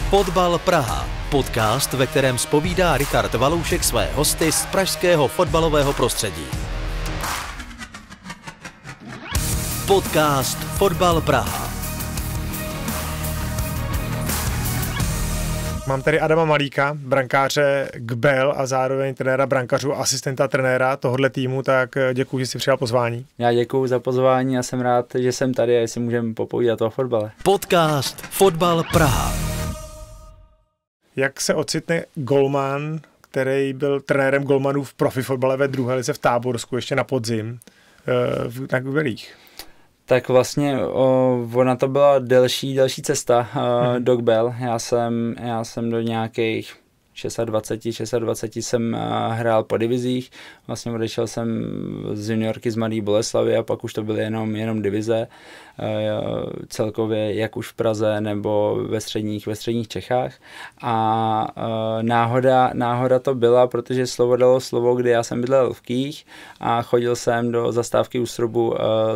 Fotbal Praha. Podcast, ve kterém zpovídá Richard Valoušek své hosty z pražského fotbalového prostředí. Podcast Fotbal Praha. Mám tady Adama Malíka, brankáře GBEL a zároveň trenéra brankařů, asistenta trenéra tohohle týmu, tak děkuji, že jsi přijal pozvání. Já děkuji za pozvání a jsem rád, že jsem tady a jestli můžeme popovídat o fotbale. Podcast Fotbal Praha. Jak se ocitne golman, který byl trenérem golmanů v profifotbale ve druhé lize v Táborsku ještě na podzim na GBELích? Tak vlastně ona to byla delší cesta do GBEL. Já jsem do nějakých 26 jsem hrál po divizích. Vlastně odešel jsem z juniorky z Mladé Boleslavi a pak už to byly jenom divize. Celkově jak už v Praze nebo ve středních Čechách. A náhoda to byla, protože slovo dalo slovo, kdy já jsem bydlel v Kých a chodil jsem do zastávky u Strobu,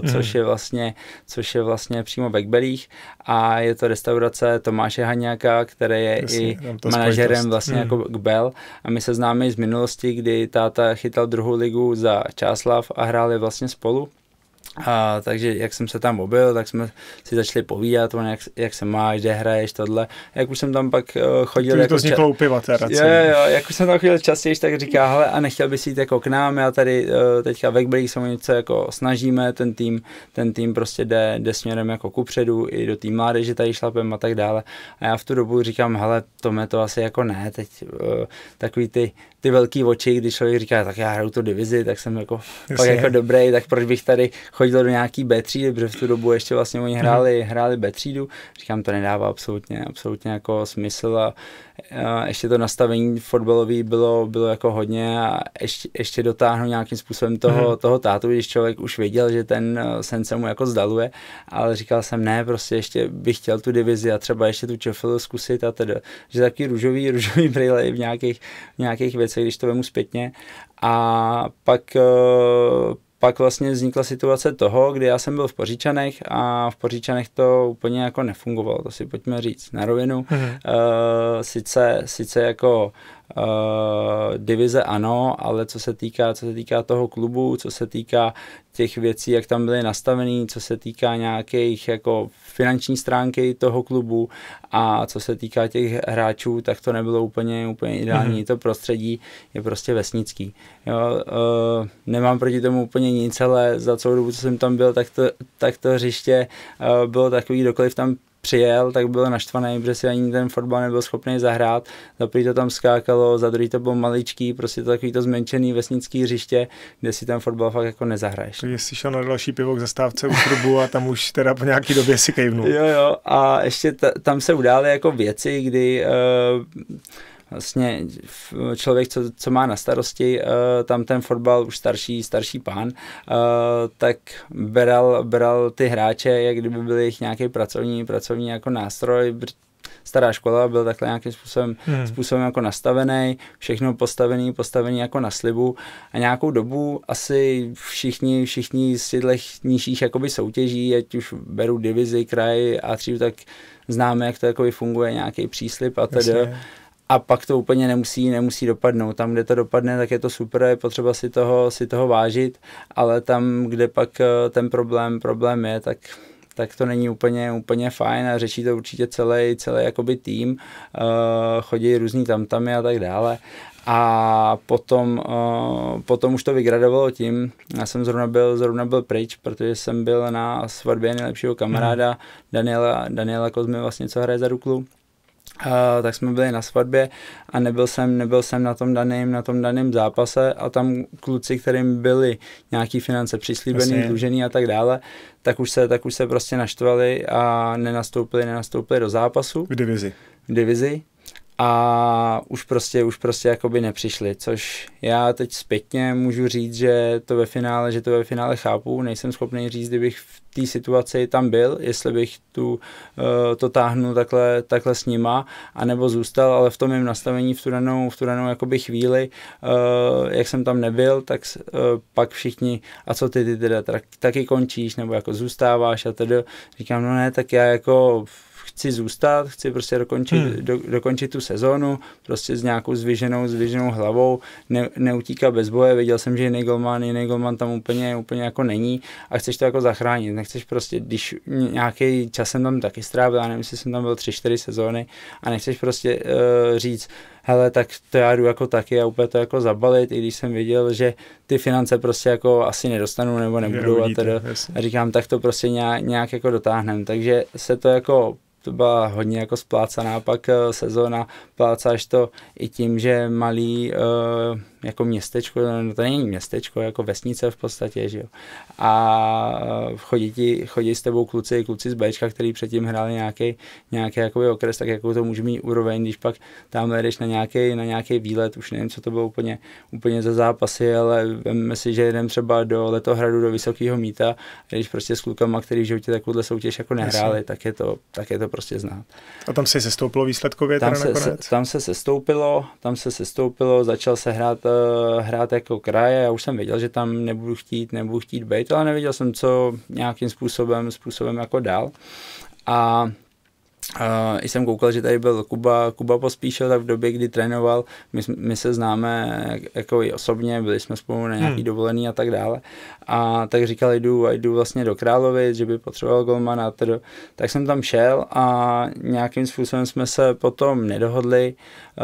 což je vlastně přímo ve GBELích, a je to restaurace Tomáše Haňáka, který je i manažerem vlastně jako GBEL, a my se známe i z minulosti, kdy táta chytal druhou ligu za Čáslav a hráli vlastně spolu. Takže jak jsem se tam objevil, tak jsme si začali povídat, jak se máš, kde hraješ, tohle. Jak už jsem tam pak chodil... Jako to vzniklo u piva teda. Jo, jak už jsem tam chodil častěji, tak říká, hele, a nechtěl bys jít jako k nám, já tady teďka ve GBELích se o něco jako snažíme, ten tým prostě jde směrem jako kupředu, i do té mládeže tady šlapem a tak dále. A já v tu dobu říkám, hele, to asi jako ne, teď takový ty velký oči, když člověk říká, tak já hraju tu divizi, tak jsem jako pak jako dobrý, tak proč bych tady chodil do nějaký B třídy, protože v tu dobu ještě vlastně oni hráli B třídu. Říkám, to nedává absolutně jako smysl, a ještě to nastavení fotbalový bylo jako hodně, a ještě dotáhnu nějakým způsobem toho tátu, když člověk už věděl, že ten sen se mu jako zdaluje, ale říkal jsem, ne, prostě ještě bych chtěl tu divizi a třeba ještě tu ČFL zkusit a teda, že taky růžový brýle i v nějakých věcech, když to vemu zpětně. A pak vlastně vznikla situace toho, kdy já jsem byl v Poříčanech a v Poříčanech to úplně jako nefungovalo, to si pojďme říct na rovinu. Sice jako divize ano, ale co se týká toho klubu, co se týká těch věcí, jak tam byly nastavený, co se týká nějakých jako finanční stránky toho klubu a co se týká těch hráčů, tak to nebylo úplně ideální. To prostředí je prostě vesnický. Jo, nemám proti tomu úplně nic, ale za celou dobu, co jsem tam byl, tak to hřiště bylo takový, kdokoliv tam přijel, tak byl naštvaný, protože si ani ten fotbal nebyl schopný zahrát. Za první to tam skákalo, za druhý to bylo maličký, prostě to takový to zmenšený vesnický hřiště, kde si ten fotbal fakt jako nezahraješ. Takže jsi šel na další pivo k zastávce u Trubu a tam už teda po nějaký době si kejvnul. Jo, a ještě tam se udály jako věci, kdy vlastně člověk, co má na starosti tam ten fotbal, už starší pán, tak beral ty hráče, jak kdyby byli jich nějaký pracovní jako nástroj. Stará škola byl takhle nějakým způsobem jako nastavený, všechno postavený jako na slibu, a nějakou dobu asi všichni z těchto nižších jakoby soutěží, ať už beru divizi, kraj a třídu, tak známe, jak to jakoby funguje, nějaký příslib a tedy. A pak to úplně nemusí dopadnout. Tam, kde to dopadne, tak je to super, je potřeba si toho vážit, ale tam, kde pak ten problém je, tak to není úplně fajn, a řeší to určitě celý jakoby tým, chodí různý tamtamy a tak dále. A potom už to vygradovalo tím, já jsem zrovna byl pryč, protože jsem byl na svatbě nejlepšího kamaráda Daniela Kozmy, vlastně, co hraje za Duklu. Tak jsme byli na svatbě a nebyl jsem na tom daném zápase, a tam kluci, kterým byly nějaký finance přislíbený, dlužený a tak dále, tak už se prostě naštvali a nenastoupili do zápasu. V divizi. A už prostě jakoby nepřišli, což já teď zpětně můžu říct, že to ve finále chápu, nejsem schopný říct, kdybych v té situaci tam byl, jestli bych to táhnul takhle s nima, anebo zůstal, ale v tom mém nastavení v tu danou jakoby chvíli, jak jsem tam nebyl, tak pak všichni, a co ty teda taky končíš, nebo jako zůstáváš a tedy říkám, no ne, tak já jako chci zůstat, chci prostě dokončit tu sezónu, prostě s nějakou zvyženou hlavou, neutíkat bez boje, věděl jsem, že jiný golman tam úplně jako není a chceš to jako zachránit, nechceš prostě, když nějaký čas jsem tam taky strávil, já nevím, jestli jsem tam byl 3-4 sezóny a nechceš prostě říct, hele, tak to já jdu jako taky a úplně to jako zabalit, i když jsem věděl, že ty finance prostě jako asi nedostanu nebo nebudou a říkám, tak to prostě nějak jako dotáhnem, takže se to jako to byla hodně jako splácaná pak sezóna, plácáš to i tím, že malý jako městečko, no to není městečko, jako vesnice v podstatě, že jo. A chodí s tebou kluci z Bčka, který předtím hráli nějaký jakoby okres, tak jako to může mít úroveň, když pak tam jdeš na nějaký výlet, už nevím, co to bylo úplně za zápasy, ale vemme si, že jdem třeba do Letohradu, do Vysokého Míta, a když prostě s klukama, který v životě takovouhle soutěž jako nehráli, tak je to prostě znát. A tam se sestoupilo výsledkově teda nakonec? Tam se sestoupilo, začal se hrát jako kraje, já už jsem věděl, že tam nebudu chtít být, ale nevěděl jsem, co nějakým způsobem jako dál. A jsem koukal, že tady byl Kuba Pospíšil, tak v době, kdy trénoval, my se známe jako i osobně, byli jsme spolu na nějaký dovolený a tak dále. A tak říkal, jdu vlastně do Královic, že by potřeboval golmana, tak jsem tam šel a nějakým způsobem jsme se potom nedohodli,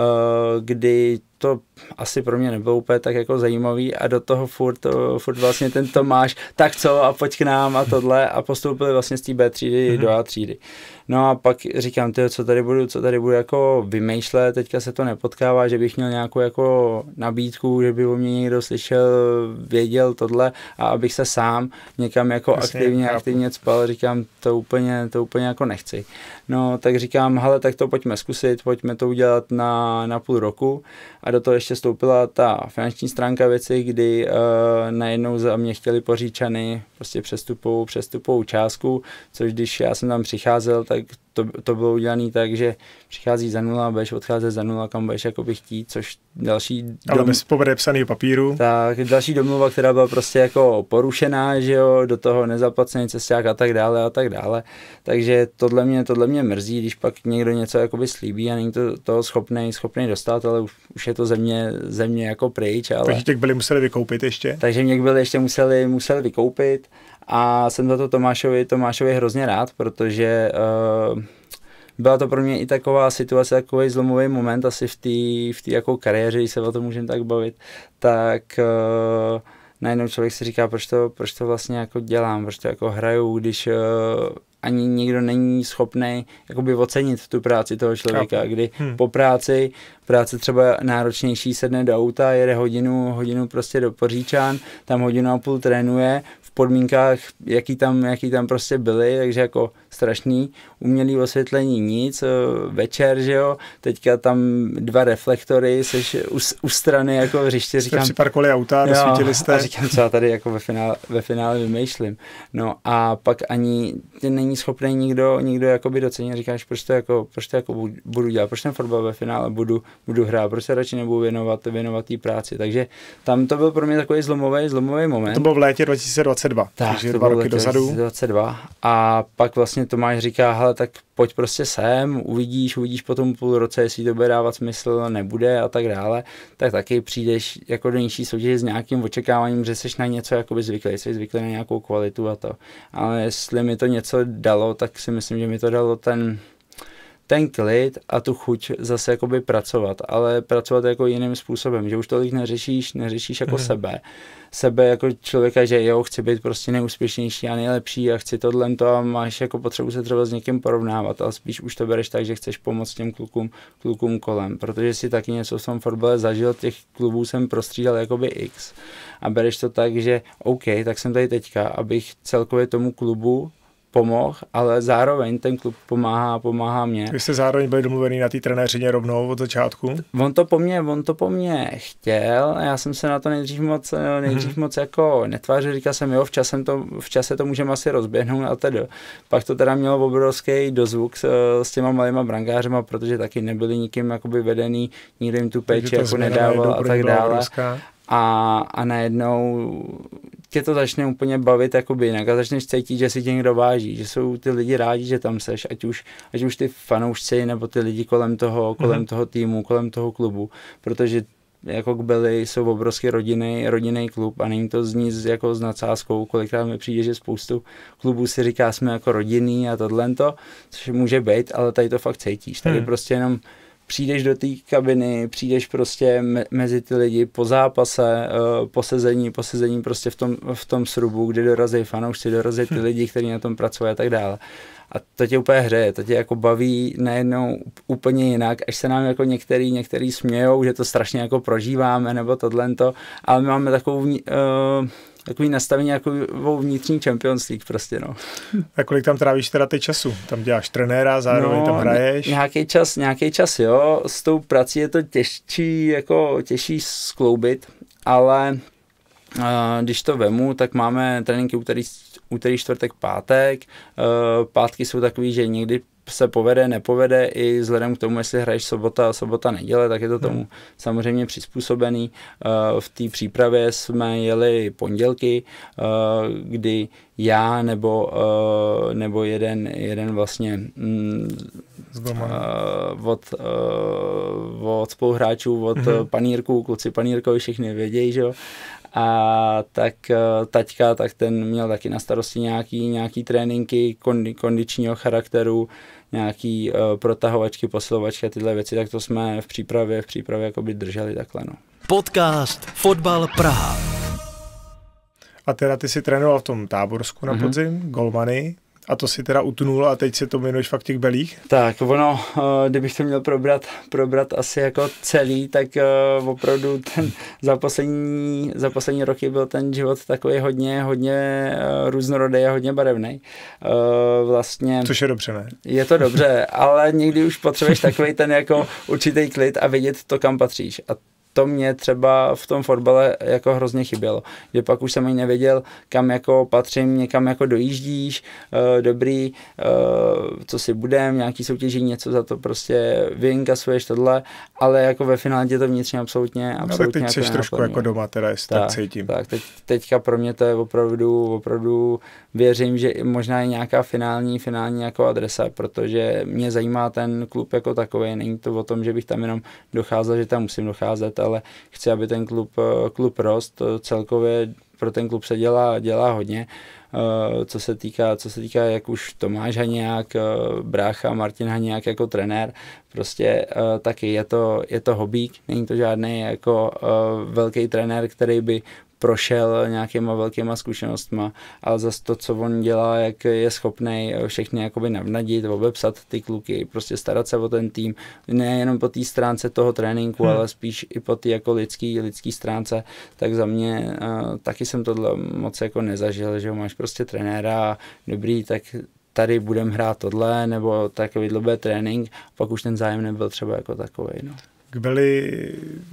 kdy to asi pro mě nebylo úplně tak jako zajímavý a do toho furt vlastně ten Tomáš, tak co a pojď k nám a tohle a postoupili vlastně z té B třídy do A třídy. No a pak říkám, co tady budu jako vymýšlet, teďka se to nepotkává, že bych měl nějakou jako nabídku, že by o mě někdo slyšel, věděl tohle a abych se sám někam jako aktivně cpal, říkám, to úplně jako nechci. No tak říkám, hele, tak to pojďme zkusit, pojďme to udělat na půl roku a do toho ještě vstoupila ta finanční stránka věci, kdy najednou za mě chtěli Poříčany prostě přestupovou částku, což když já jsem tam přicházel, tak to bylo udělané tak, že přichází za 0, budeš odcházet za 0, kam budeš jakoby chtít, což další... Ale bez podepsaného papíru. Tak, další domluva, která byla prostě jako porušená, že jo, do toho nezaplacený cesták a tak dále. Takže tohle mě mrzí, když pak někdo něco jakoby slíbí a není to schopný dostat, ale už je to země jako pryč. Ale... Takže těch byli museli vykoupit ještě? Takže mě byli ještě museli vykoupit. A jsem za to Tomášovi hrozně rád, protože byla to pro mě i taková situace, takový zlomový moment asi v té jako kariéře, když se o tom můžeme tak bavit, tak najednou člověk si říká, proč to vlastně jako dělám, proč to jako hraju, když ani nikdo není schopný jakoby ocenit tu práci toho člověka, kdy po práci třeba náročnější sedne do auta, jede hodinu prostě do Poříčan, tam 1,5 hodiny trénuje, v podmínkách, jaký tam prostě byly, takže jako strašný, umělý osvětlení nic, večer, že jo, teďka tam 2 reflektory, seš u strany jako hřiště, říkám... Jste připarkovali auta, rozsvítili jste. A říkám, co já tady jako ve finále vymýšlím. No a pak ani není schopný nikdo jakoby docenit, říkáš, proč to jako budu dělat, proč ten fotbal ve finále budu hrát, proč se radši nebudu věnovat té práci. Takže tam to byl pro mě takový zlomový moment. To bylo v létě 2022, takže 2 roky dozadu. 2022 a pak vlastně Tomáš říká, hele, tak pojď prostě sem, uvidíš po tom půl roce, jestli to bude dávat smysl, nebude a tak dále, tak taky přijdeš jako do nižší soutěže s nějakým očekáváním, že jsi na něco jakoby zvyklý, jsi zvyklý na nějakou kvalitu a to. Ale jestli mi to něco dalo, tak si myslím, že mi to dalo ten klid a tu chuť zase jakoby pracovat, ale pracovat jako jiným způsobem, že už tolik neřešíš jako sebe jako člověka, že jo, chci být prostě nejúspěšnější a nejlepší a chci tohle a máš jako potřebu se třeba s někým porovnávat, ale spíš už to bereš tak, že chceš pomoct těm klukům kolem, protože si taky něco v tom fotbale zažil, těch klubů jsem prostřídal jakoby x a bereš to tak, že OK, tak jsem tady teďka, abych celkově tomu klubu pomohl, ale zároveň ten klub pomáhá mě. Vy jste zároveň byli domluvený na té trenéřině rovnou od začátku? On to po mně chtěl, já jsem se na to nejdřív moc jako netvářil, říkal jsem, jo, v čase to můžeme asi rozběhnout a tedy. Pak to teda mělo obrovský dozvuk s těma malýma brankářema, protože taky nebyli nikým jakoby vedený, nikdo jim tu péči jako nedával a tak dále. A najednou tě to začne úplně bavit jakoby jinak a začneš cítit, že si tě někdo váží, že jsou ty lidi rádi, že tam seš, ať už ty fanoušci nebo ty lidi kolem toho týmu, kolem toho klubu, protože jako Kbely jsou obrovský rodinný klub a není to znít jako s nadsázkou, kolikrát mi přijde, že spoustu klubů si říká, jsme jako rodinný a tohle, což může být, ale tady to fakt cítíš, tady prostě jenom přijdeš do té kabiny, přijdeš prostě mezi ty lidi po zápase, po sezení prostě v tom srubu, kde dorazí fanoušci, dorazí ty lidi, kteří na tom pracují a tak dále. A to tě úplně hřeje, to tě jako baví najednou úplně jinak, až se nám jako některý smějou, že to strašně jako prožíváme nebo tohlento, ale my máme takový nastavení jako vnitřní Champions League prostě, no. A kolik tam trávíš teda ty času? Tam děláš trenéra, zároveň tam hraješ? Nějaký čas, jo. S tou prací je to těžší skloubit, ale když to vemu, tak máme tréninky úterý, čtvrtek, pátek. Pátky jsou takový, že někdy se povede, nepovede i vzhledem k tomu, jestli hraješ sobota, neděle, tak je to tomu samozřejmě přizpůsobený. V té přípravě jsme jeli pondělky, kdy já nebo jeden vlastně od spoluhráčů, od panírků, kluci panírkovi všichni vědějí, že jo. A tak taťka, tak ten měl taky na starosti nějaký tréninky kondičního charakteru, nějaký protahovačky, posilovačky a tyhle věci, tak to jsme v přípravě jakoby drželi takhle, no. Podcast Fotbal Praha. A teda ty si trénoval v tom Táborsku na podzim, golmany, a to si teda utnul a teď se to jmenuješ fakt v těch Belích? Tak ono, kdybych to měl probrat asi jako celý, tak opravdu za poslední roky byl ten život takový hodně různorodý a hodně barevný. Vlastně. Což je dobře, ne? Je to dobře, ale někdy už potřebuješ takový ten jako určitý klid a vědět to, kam patříš. A to mě třeba v tom fotbale jako hrozně chybělo, že pak už jsem ani nevěděl, kam jako patřím, někam jako dojíždíš, dobrý, co si budem, nějaký soutěží, něco za to prostě vyinkasuješ tohle, ale jako ve finále tě to vnitřně absolutně no, tak teď jsi trošku jako doma, teda jestli tak cítím. Tak, teďka pro mě to je opravdu věřím, že možná je nějaká finální jako adresa, protože mě zajímá ten klub jako takový, není to o tom, že bych tam jenom docházel, že tam musím docházet, ale chci, aby ten klub rost, celkově pro ten klub se dělá hodně. Co se týká, jak už Tomáš Haňák, brácha Martin Haňák jako trenér, prostě taky je to hobík, není to žádný jako velký trenér, který by prošel nějakýma velkýma zkušenostma, ale zase to, co on dělá, jak je schopný všechny jakoby navnadit, obepsat ty kluky, prostě starat se o ten tým, nejenom po té stránce toho tréninku, ale spíš i po té jako lidský stránce, tak za mě taky jsem tohle moc jako nezažil, že máš prostě trenéra, dobrý, tak tady budeme hrát tohle, nebo takovýhle bude trénink, pak už ten zájem nebyl třeba jako takovej, no. Kbely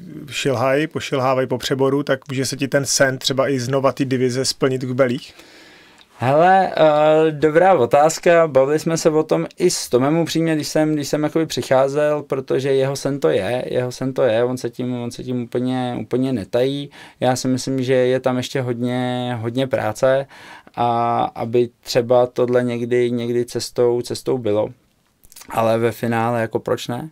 pošilhávají po přeboru, tak může se ti ten sen třeba i znova ty divize splnit v Kbelích? Hele, dobrá otázka, bavili jsme se o tom i s Tomem upřímně, když jsem jakoby přicházel, protože jeho sen to je, on se tím úplně netají, já si myslím, že je tam ještě hodně práce a aby třeba tohle někdy cestou bylo. Ale ve finále jako proč ne?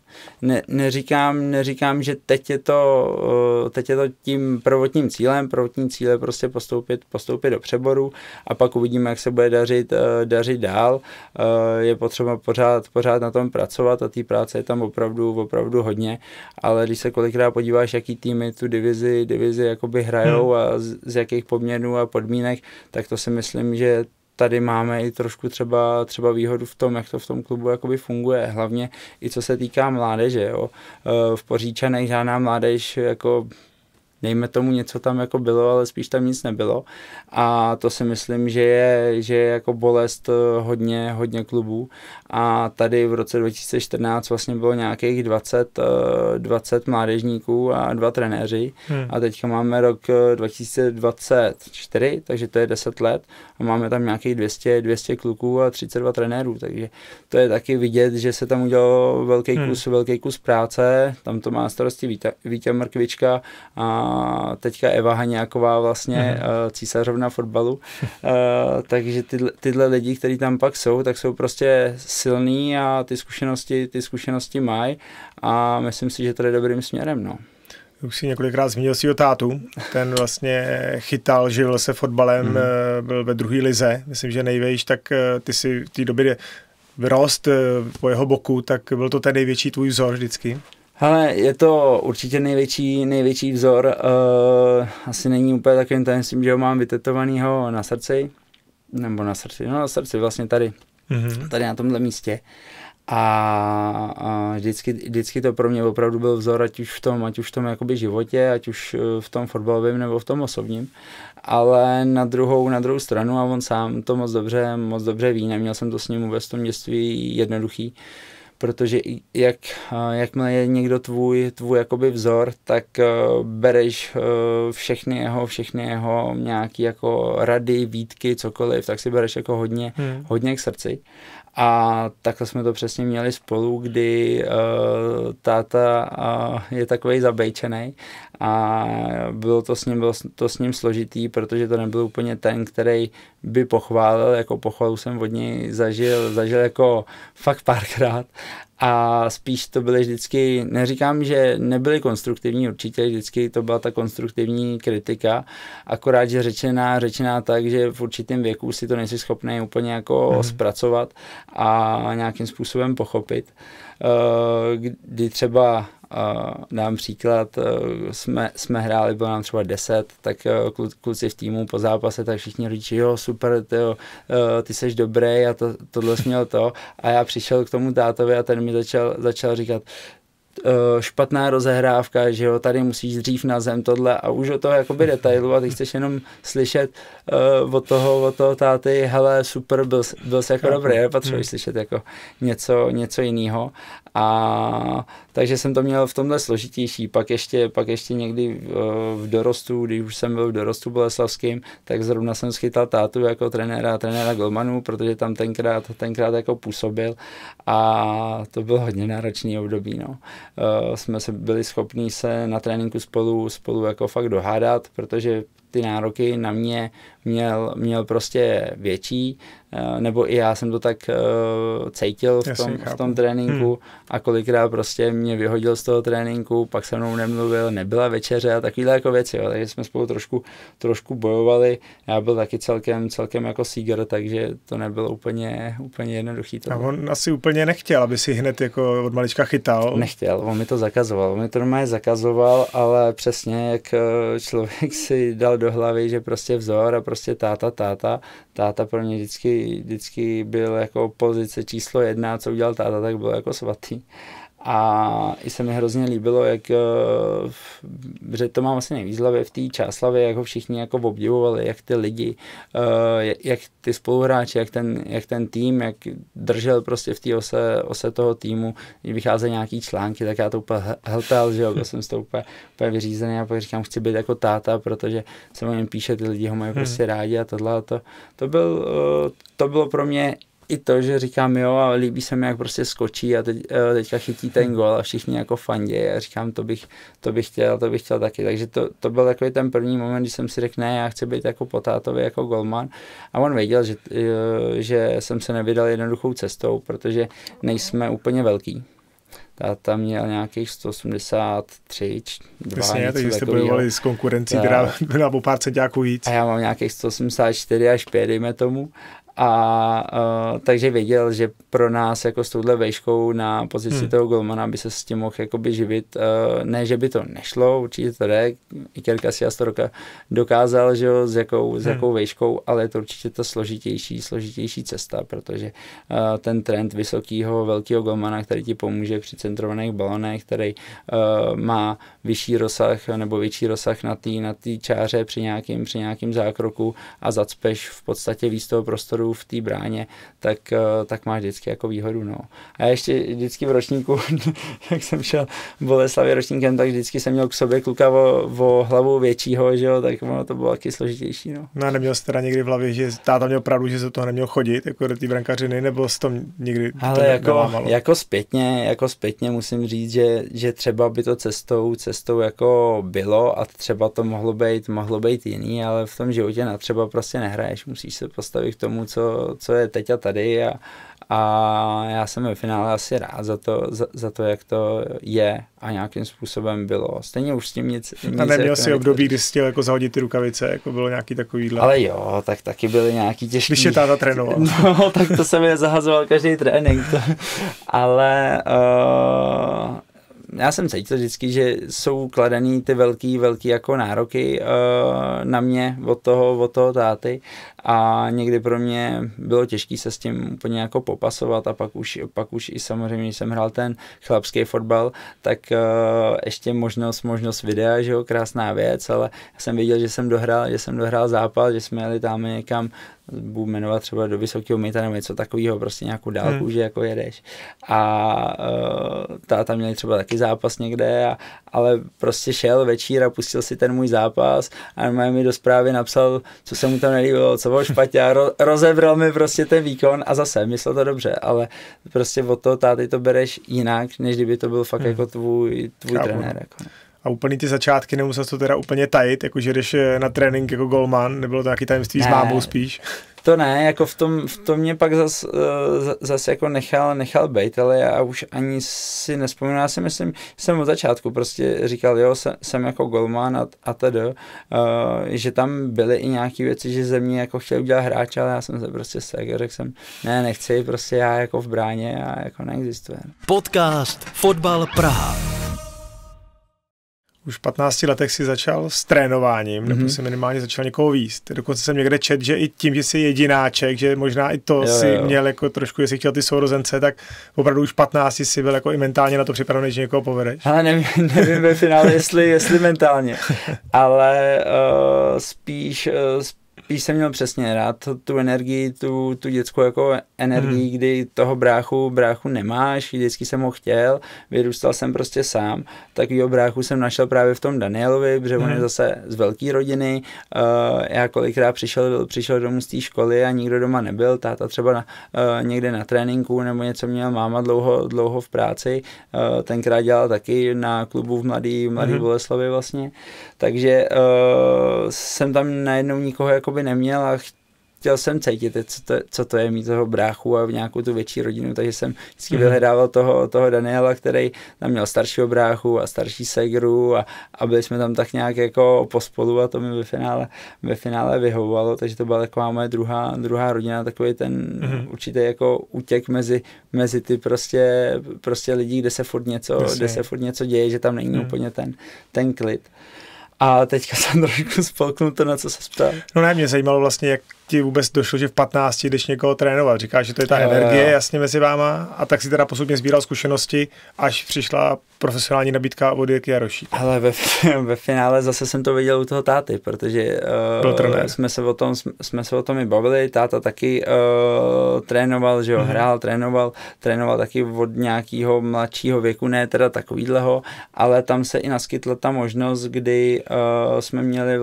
Neříkám, že teď je to tím prvotním cílem. Prvotní cíl je prostě postoupit do přeboru a pak uvidíme, jak se bude dařit dál. Je potřeba pořád na tom pracovat a té práce je tam opravdu hodně, ale když se kolikrát podíváš, jaký týmy tu divizi jakoby hrajou a z jakých poměrů a podmínek, tak to si myslím, že tady máme i trošku třeba výhodu v tom, jak to v tom klubu jakoby funguje, hlavně i co se týká mládeže, jo. V Poříčanech žádná mládež jako dejme tomu něco tam jako bylo, ale spíš tam nic nebylo a to si myslím, že je jako bolest hodně klubů a tady v roce 2014 vlastně bylo nějakých 20 mládežníků a 2 trenéři a teďka máme rok 2024, takže to je 10 let a máme tam nějakých 200 kluků a 32 trenérů, takže to je taky vidět, že se tam udělal velký kus práce, tam to má starosti Vítě Mrkvička a a teďka Eva Haňáková vlastně císařovna fotbalu. Takže tyhle lidi, kteří tam pak jsou, tak jsou prostě silný a ty zkušenosti mají a myslím si, že to je dobrým směrem, no. Už si několikrát zmínil svýho tátu, ten vlastně chytal, živil se fotbalem, byl ve druhé lize, myslím, že nejvejš, tak ty si v té době vyrost po jeho boku, tak byl to ten největší tvůj vzor vždycky? Hele, je to určitě největší vzor, asi není úplně takovým tajemstvím, že ho mám vytetovanýho na srdci, nebo na srdci vlastně tady na tomhle místě. A vždycky to pro mě opravdu byl vzor, ať už v tom jakoby životě, ať už v tom fotbalovém nebo v tom osobním. Ale na druhou stranu, a on sám to moc dobře ví, neměl jsem to s ním vůbec v tom dětství jednoduchý, protože jakmile je někdo tvůj jakoby vzor, tak bereš všechny jeho nějaký jako rady, výtky, cokoliv, tak si bereš jako hodně k srdci. A takhle jsme to přesně měli spolu, kdy táta je takovej zabejčenej a bylo to s ním složitý, protože to nebyl úplně ten, který by pochválil, jako pochvalu jsem od něj zažil jako fakt párkrát a spíš to byly vždycky, neříkám, že nebyly konstruktivní, určitě vždycky to byla ta konstruktivní kritika, akorát, že řečená tak, že v určitém věku si to nejsi schopný úplně jako zpracovat a nějakým způsobem pochopit. Kdy třeba dám příklad, jsme hráli, bylo nám třeba 10, tak kluci v týmu po zápase, tak všichni říkají, jo, super, ty seš dobrý a tohle jsi měl to. A já přišel k tomu tátovi a ten mi začal říkat, špatná rozehrávka, že jo, tady musíš dřív na zem tohle a už od toho jakoby detailu a ty chceš jenom slyšet od toho táty, hele, super, byl jsi jako dobrý, nepotřebuješ slyšet jako něco jiného. A takže jsem to měl v tomhle složitější, pak ještě někdy v dorostu, když už jsem byl v dorostu boleslavským, tak zrovna jsem schytal tátu jako trenéra golmanů, protože tam tenkrát jako působil a to bylo hodně náročný období, no. Jsme byli schopní se na tréninku spolu jako fakt dohádat, protože ty nároky na mě měl prostě větší, nebo i já jsem to tak cítil v tom tréninku a kolikrát prostě mě vyhodil z toho tréninku, pak se mnou nemluvil, nebyla večeře a takovýhle jako věci, jo. Takže jsme spolu trošku bojovali, já byl taky celkem jako síger, takže to nebylo úplně jednoduchý. A on asi úplně nechtěl, aby si hned jako od malička chytal. Nechtěl, on mi to normálně zakazoval, ale přesně jak člověk si dal do hlavy, že prostě vzor a prostě táta pro mě vždycky byl jako pozice číslo 1, co udělal táta, tak bylo jako svatý. A i se mi hrozně líbilo, že to mám asi nejvíc v té Čáslavě, jak ho všichni jako obdivovali, jak ty lidi, jak ty spoluhráči, jak ten tým, jak držel prostě v té ose toho týmu, když vycházejí nějaký články, tak já to úplně hltal, že jo, byl jsem z toho úplně vyřízený a pak říkám, chci být jako táta, protože se o něm píše, ty lidi ho mají prostě rádi a tohle a to bylo pro mě i to, že říkám jo a líbí se mi, jak prostě skočí a teďka chytí ten gól a všichni jako fandějí a říkám, to bych chtěl taky. Takže to byl takový ten první moment, kdy jsem si řekl, ne, já chci být jako po tátovi, jako golman. A on věděl, že jsem se nevydal jednoduchou cestou, protože nejsme úplně velký. Táta měl nějakých 183, 2. Přesně, takže jste bojovali s konkurencí, která byla o pár centiáků víc. A já mám nějakých 184 až 5, dejme tomu. Takže věděl, že pro nás jako s touhle vejškou na pozici toho golmana by se s tím mohl jakoby živit. Ne, že by to nešlo, určitě to jde. Iker Casillas to dokázal, že jo, s jakou vejškou, ale je to určitě to složitější cesta, protože ten trend velkého golmana, který ti pomůže při centrovaných balonech, který má vyšší rozsah nebo větší rozsah na té čáře při nějakým zákroku a zacpeš v podstatě víc toho prostoru prostoru v té bráně, tak máš vždycky jako výhodu. No. A ještě vždycky v ročníku, jak jsem šel v Boleslavě ročníkem, tak vždycky jsem měl k sobě kluka o hlavu většího, že jo, tak ono to bylo taky složitější. No. No a neměl jsi teda někdy v hlavě, že táta měl pravdu, že se toho neměl chodit jako do té brankařiny, nebo jsi to nikdy ale jako zpětně musím říct, že třeba by to cestou jako bylo a třeba to mohlo být jiný, ale v tom životě na třeba prostě nehraješ, musíš se postavit k tomu, co je teď a tady a já jsem ve finále asi rád za to, jak to je a nějakým způsobem bylo. Stejně už s tím nic a neměl jako si období, kdy jsi chtěl jako zahodit ty rukavice, jako bylo nějaký takovýhle. Ale jo, tak taky byly nějaký těžký. Když je táta trénoval. No, tak to se mi zahazoval každý trénink. Ale já jsem cítil vždycky, že jsou kladený ty velký jako nároky na mě od toho táty a někdy pro mě bylo těžké se s tím úplně jako popasovat a pak už i samozřejmě, když jsem hrál ten chlapský fotbal, tak ještě možnost videa, že jo, krásná věc, ale já jsem viděl, že jsem dohrál zápas, že jsme jeli tam někam, budu jmenovat třeba do Vysokého Mýta nebo něco takového, prostě nějakou dálku, že jako jedeš. A táta měli třeba taky zápas někde, ale prostě šel večír a pustil si ten můj zápas a mi do zprávy napsal, co se mu tam nelíbilo, co bylo špatně a rozebral mi prostě ten výkon a zase myslel to dobře, ale prostě od toho táty to bereš jinak, než kdyby to byl fakt jako tvůj trenér. Jako. A úplně ty začátky nemusel to teda úplně tajit, jakože jdeš na trénink jako golman, nebylo to nějaký tajemství s mámou spíš? To ne, jako v tom mě pak zas jako nechal bejt, ale já už ani si nespomínám, já si myslím, jsem od začátku prostě říkal, jo, jsem jako golman a tedy, že tam byly i nějaké věci, že ze mě jako chtěl udělat hráče, ale já jsem se prostě řekl jsem, nechci, prostě já jako v bráně a jako neexistuje. Podcast Fotbal Praha. Už v 15 letech si začal s trénováním, nebo si minimálně začal někoho víst. Dokonce jsem někde čet, že i tím, že jsi jedináček, že možná i to si měl jako trošku, jestli chtěl ty sourozence, tak opravdu už v 15 si byl jako i mentálně na to připravený, že někoho povedeš. Ale nevím ve finále, jestli mentálně, ale spíš jsem měl přesně rád tu energii, tu dětskou jako energii, kdy toho bráchu nemáš, vždycky jsem ho chtěl, vyrůstal jsem prostě sám, takovýho bráchu jsem našel právě v tom Danielovi, protože on je zase z velké rodiny, já kolikrát přišel domů z té školy a nikdo doma nebyl, táta třeba někde na tréninku nebo něco měl, máma dlouho v práci, tenkrát dělal taky na klubu v Mladý Boleslavi vlastně, takže jsem tam najednou nikoho jakoby neměl a chtěl jsem cítit, co to je mít toho bráchu a v nějakou tu větší rodinu, takže jsem vždycky vyhledával toho Daniela, který tam měl staršího bráchu a starší segru a byli jsme tam tak nějak jako pospolu a to mi ve finále vyhovovalo, takže to byla taková moje druhá rodina, takový ten určitý jako útěk mezi ty prostě lidi, kde se furt něco děje, že tam není úplně ten klid. A teďka jsem trošku spolknul to, na co se ptal. No ne, mě zajímalo vlastně, jak ti vůbec došlo, že v 15 jdeš někoho trénovat. Říkáš, že to je ta energie jasně mezi váma a tak si teda postupně sbíral zkušenosti, až přišla profesionální nabídka od Jirky Jarošík. Ale ve finále zase jsem to viděl u toho táty, protože jsme se o tom i bavili, táta taky trénoval, že jo, hrál, trénoval taky od nějakého mladšího věku, ne teda takovýhleho, ale tam se i naskytla ta možnost, kdy jsme měli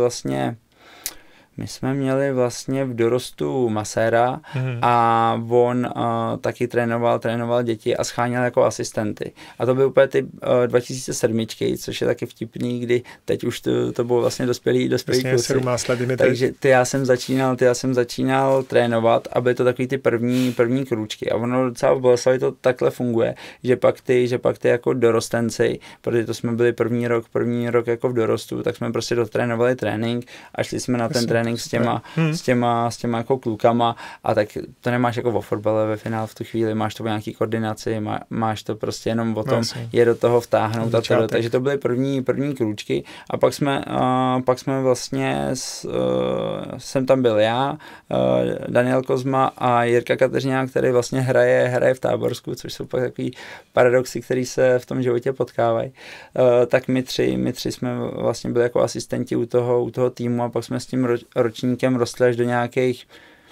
vlastně v dorostu maséra a on taky trénoval děti a scháněl jako asistenty. A to byly úplně ty 2007, což je taky vtipný, kdy teď už to bylo vlastně dospělý kluci. 17 let takže já jsem začínal trénovat a byly to takový ty první krůčky. A ono docela v Boleslavi to takhle funguje, že pak ty jako dorostenci, protože to jsme byli první rok jako v dorostu, tak jsme prostě dotrénovali trénink a šli jsme na ten trénink s těma jako klukama a tak to nemáš jako o fotbale ve finále v tu chvíli, máš to o nějaký koordinaci, máš to prostě jenom o tom je do toho vtáhnout a teda, takže to byly první krůčky a pak jsme vlastně jsem tam byl já, Daniel Kozma a Jirka Kateřiňák, který vlastně hraje v Táborsku, což jsou pak takový paradoxy, který se v tom životě potkávají. Tak my tři jsme vlastně byli jako asistenti u toho týmu a pak jsme s tím ročníkem rostli až do nějakých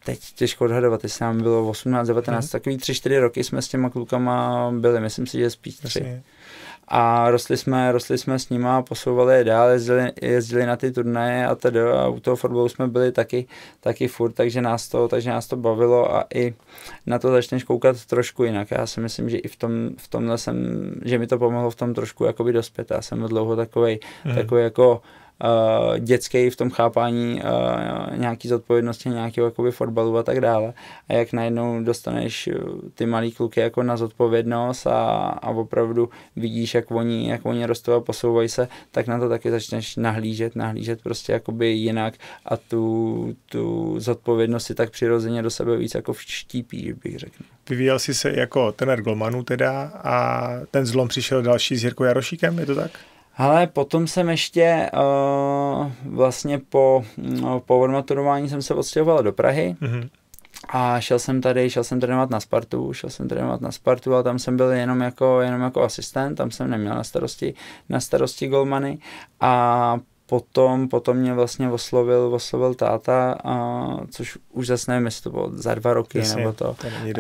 teď těžko odhadovat, jestli nám bylo 18, 19, takový 3-4 roky jsme s těma klukama byli, myslím si, že spíš 3. A rostli jsme s nima, posouvali je dál, jezdili na ty turnaje a tedy a u toho fotbalu jsme byli taky furt, takže nás to bavilo a i na to začneš koukat trošku jinak. Já si myslím, že i v tomhle že mi to pomohlo v tom trošku jakoby dospět. Já jsem byl dlouho takový jako dětský v tom chápání nějaký zodpovědnosti, nějakého jakoby fotbalu a tak dále. A jak najednou dostaneš ty malý kluky jako na zodpovědnost a opravdu vidíš, jak oni rostou a posouvají se, tak na to taky začneš nahlížet prostě jakoby jinak a tu zodpovědnost si tak přirozeně do sebe víc jako vštípí, bych řekl. Vyvíjel jsi se jako trenér golmanů teda a ten zlom přišel další s Jirkou Jarošíkem, je to tak? Ale potom jsem ještě vlastně po odmaturování jsem se odstěhoval do Prahy a šel jsem trénovat na Spartu, ale tam jsem byl jenom jako asistent, tam jsem neměl na starosti golmany a potom mě vlastně oslovil táta, což už zase nevím, jestli to bylo za 2 roky, jasně, nebo to,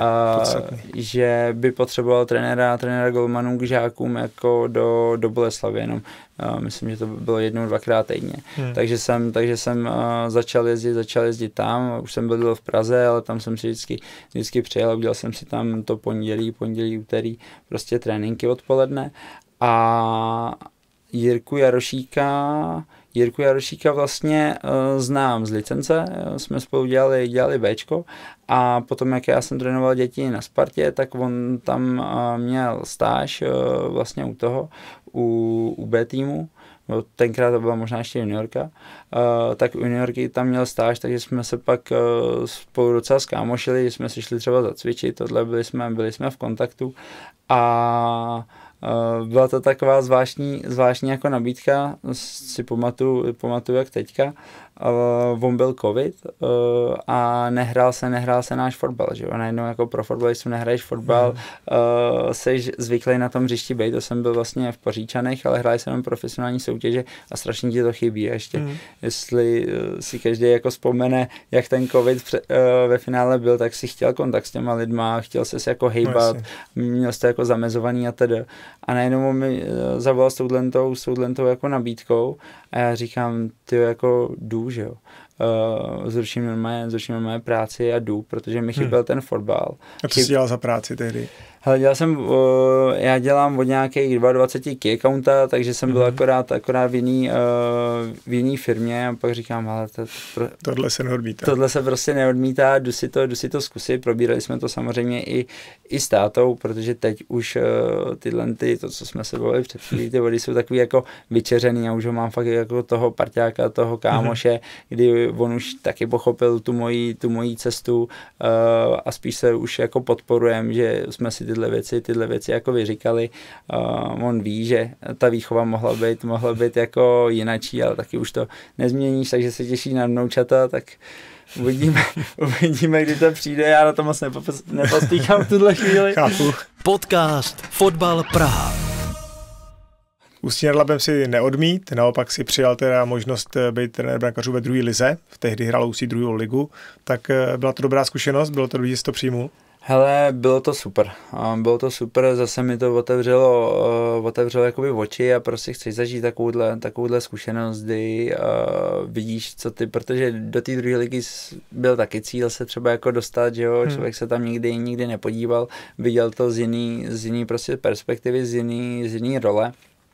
že by potřeboval trenéra golmanů k žákům jako do Boleslavy, jenom myslím, že to bylo 1-2krát týdně. Takže jsem začal jezdit tam, už jsem byl v Praze, ale tam jsem si vždycky přijel a udělal jsem si tam to pondělí, úterý, prostě tréninky odpoledne a Jirku Jarošíka vlastně znám z licence, jsme spolu dělali Bčko a potom, jak já jsem trénoval děti na Spartě, tak on tam měl stáž vlastně u B týmu, tenkrát to byla možná ještě juniorka, tak u juniorky tam měl stáž, takže jsme se pak spolu docela zkámošili, že jsme si šli třeba zacvičit, tohle byli jsme v kontaktu a byla to taková zvláštní jako nabídka, si pamatuju jak teďka. On byl covid a nehrál se náš fotbal, že jo, najednou jako pro fotbalistu nehraješ fotbal, seš zvyklý na tom hřišti bejt, to jsem byl vlastně v Poříčanech, ale hráli jsem profesionální soutěže a strašně ti to chybí a ještě, jestli si každý jako vzpomene, jak ten covid ve finále byl, tak si chtěl kontakt s těma lidma, chtěl ses jako hejbat, měl jsi to jako zamezovaný a tedy. A najednou mi zavolal s touhlentou jako nabídkou a já říkám, ty jako jdu, že jo. Zruším normálně práci a jdu, protože mi chyběl ten fotbal. A co jsi dělal za práci tehdy? Hele, já dělám od nějakých 22 key accounta, takže jsem byl akorát v jiný firmě a pak říkám, ale tohle se neodmítá. Tohle se prostě neodmítá, jdu si to zkusit, probírali jsme to samozřejmě i s tátou, protože teď už to, co jsme se bavili před chvílí, ty vody jsou takový jako vyčeřený a už ho mám fakt jako toho parťáka, toho kámoše, kdy on už taky pochopil tu moji cestu a spíš se už jako podporujeme, že jsme si tyhle věci jako vyříkali. On ví, že ta výchova mohla být jako jinačí, ale taky už to nezměníš, takže se těší na vnoučata, tak uvidíme, kdy to přijde. Já na to moc nepostýkám v tuhle chvíli. Chápu. Podcast Fotbal Praha. Ústí nad Labem si neodmít, naopak si přijal teda možnost být trenér brankářů ve druhé lize, tehdy hrál Ústí druhou ligu, tak byla to dobrá zkušenost, bylo to dobře, že jsi to přijmul? Hele, bylo to super, zase mi to otevřelo jakoby oči a prostě chceš zažít takovouhle zkušenost, kdy vidíš, co ty, protože do té druhé ligy byl taky cíl se třeba jako dostat, že jo, člověk se tam nikdy nepodíval, viděl to z jiný prostě perspektivy, z jiný role.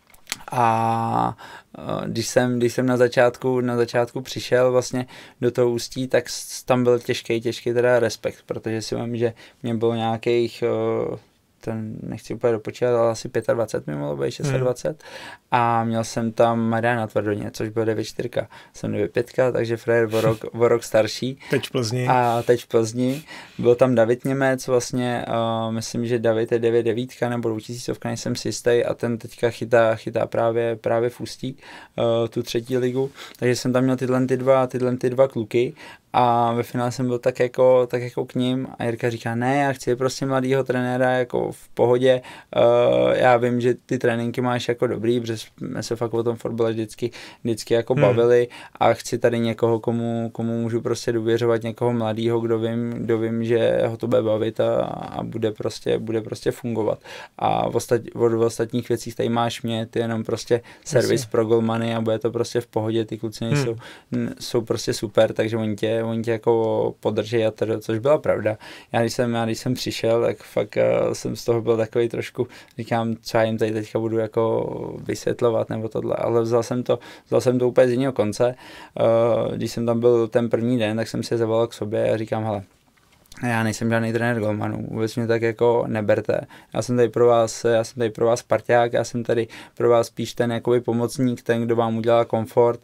A když jsem na začátku přišel vlastně do toho Ústí, tak tam byl těžký teda respekt, protože si myslím, že mě bylo nějakých, nechci úplně dopočítat, ale asi 25 mi mohlo být, 26. A měl jsem tam Mariana Tvrdoně, což byl 9-4. Jsem 9-5, takže frajer o rok starší. Teď v Plzni. Byl tam David Němec, vlastně myslím, že David je 9-9 nebo 2000, nejsem si jistý, a ten teďka chytá právě v Ústí tu třetí ligu. Takže jsem tam měl tyhle dva kluky A ve finále jsem byl tak jako k ním a Jirka říká, ne, já chci prostě mladýho trenéra jako v pohodě, já vím, že ty tréninky máš jako dobrý, protože jsme se fakt o tom fotbale vždycky jako bavili a chci tady někoho, komu můžu prostě důvěřovat, někoho mladýho, kdo vím, že ho to bude bavit a bude prostě fungovat. A v ostatních věcích tady máš mě, ty jenom prostě servis pro golmany a bude to prostě v pohodě, ty kluci jsou prostě super, takže oni tě jako podrží a to, což byla pravda. Já když jsem přišel, tak fakt jsem z toho byl takový trošku, říkám, co já jim tady teďka budu jako vysvětlovat nebo tohle, ale vzal jsem to úplně z jiného konce. Když jsem tam byl ten první den, tak jsem si je zavolal k sobě a říkám, hele, já nejsem žádný trenér golmanů, vůbec mě tak jako neberte. Já jsem tady pro vás parťák, já jsem tady pro vás spíš ten jakoby pomocník, ten, kdo vám udělá komfort.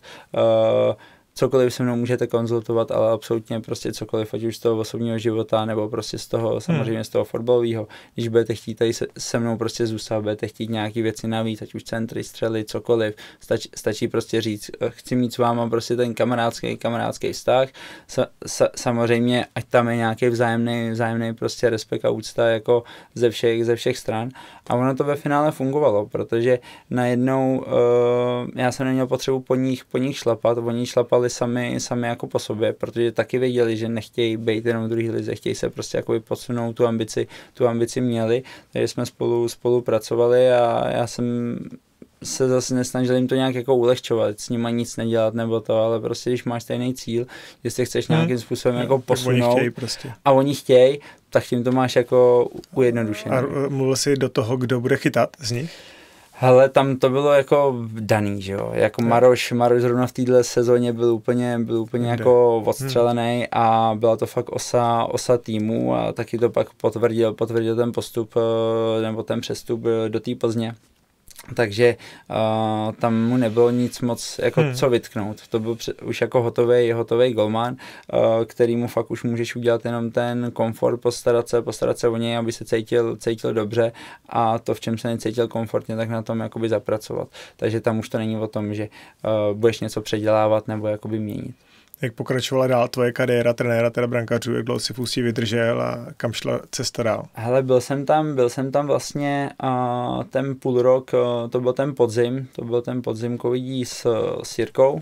Cokoliv se mnou můžete konzultovat, ale absolutně prostě cokoliv, ať už z toho osobního života, nebo prostě z toho, samozřejmě z toho fotbalového. Když budete chtít tady se mnou prostě zůstat, budete chtít nějaký věci navíc, ať už centry, střely, cokoliv, stačí prostě říct, chci mít s váma prostě ten kamarádský vztah. Samozřejmě, ať tam je nějaký vzájemný prostě respekt a úcta jako ze všech stran. A ono to ve finále fungovalo, protože najednou já jsem neměl potřebu po nich šlapat, oni šlapali sami jako po sobě, protože taky věděli, že nechtějí být jenom v druhé lize, chtějí se prostě jakoby posunout, tu ambici měli, takže jsme spolupracovali a já jsem se zase nesnažil jim to nějak jako ulehčovat, s nima nic nedělat nebo to, ale prostě když máš stejný cíl, jestli chceš nějakým způsobem jako posunout a oni chtějí, tak tím to máš jako ujednodušené. A mluvil jsi do toho, kdo bude chytat z nich? Hele, tam to bylo jako daný, že jo, jako Maroš zrovna v téhle sezóně byl úplně jako odstřelený a byla to fakt osa týmu a taky to pak potvrdil ten postup nebo ten přestup do té Plzně. Takže tam mu nebylo nic moc jako co vytknout. To byl už jako hotovej golman, který mu fakt už můžeš udělat jenom ten komfort, postarat se o něj, aby se cítil dobře a to, v čem se necítil komfortně, tak na tom jakoby zapracovat. Takže tam už to není o tom, že budeš něco předělávat nebo jakoby měnit. Jak pokračovala dál tvoje kariéra trenéra, teda brankářů, jak dlouho si v Ústí vydržel a kam šla cesta dál? Hele, byl jsem tam vlastně ten půl rok, to byl ten podzim covidí s Jirkou.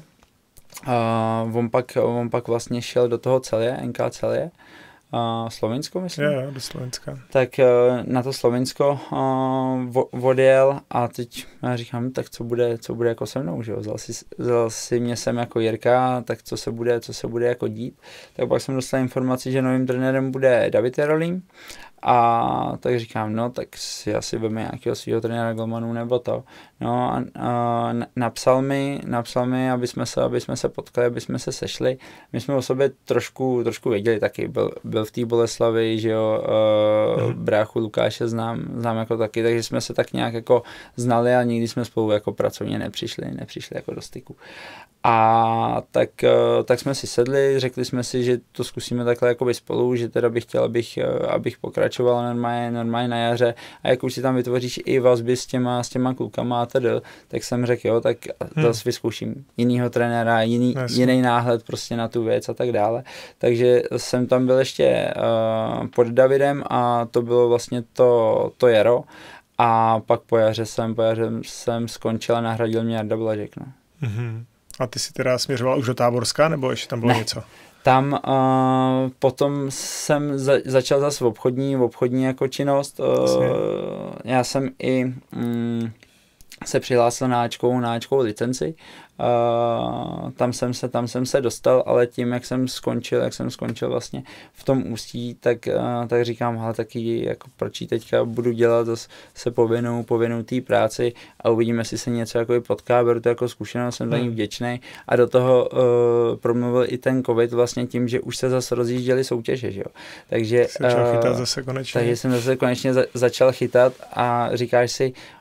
On pak vlastně šel do toho NK Celje. Slovinsko, myslím. Jo, do Slovenska. Tak na to Slovinsko odjel a teď já říkám, tak co bude jako se mnou, že jo? Vzal si mě sem jako Jirka, tak co se bude jako dít. Tak pak jsem dostal informaci, že novým trenérem bude David Jarolím. A tak říkám, no tak si asi veme nějakého svého trenéra golmanů nebo to. No a napsal mi, aby jsme se potkali, aby jsme se sešli. My jsme o sobě trošku věděli taky, byl v té Boleslavi, že jo, bráchu Lukáše znám jako taky, takže jsme se tak nějak jako znali a nikdy jsme spolu jako pracovně nepřišli jako do styku. A tak jsme si sedli, řekli jsme si, že to zkusíme takhle jakoby spolu, že teda bych chtěl, abych pokračoval normálně na jaře a jak už si tam vytvoříš i vazby s těma klukama a tedy, tak jsem řekl, jo, tak zase vyzkouším jinýho trenéra, jiný náhled prostě na tu věc a tak dále. Takže jsem tam byl ještě pod Davidem a to bylo vlastně to jaro a pak po jaře jsem skončil a nahradil mě Jarda Blažek, no. Mm-hmm. A ty si teda směřoval už do Táborska, nebo ještě tam bylo něco? Tam potom jsem začal zase obchodní jako činnost. Já jsem i se přihlásil na Ačkovou licenci. Tam jsem se dostal, ale tím, jak jsem skončil vlastně v tom Ústí, tak říkám, hele, taky jako proč teďka budu dělat, se povinu té práci a uvidíme, jestli se něco jako potká, beru to jako zkušenost, jsem za ní vděčný a do toho promluvil i ten covid vlastně tím, že už se zase rozjížděly soutěže, že jo. Takže začal chytat zase konečně. Takže jsem zase konečně začal chytat a říkáš si,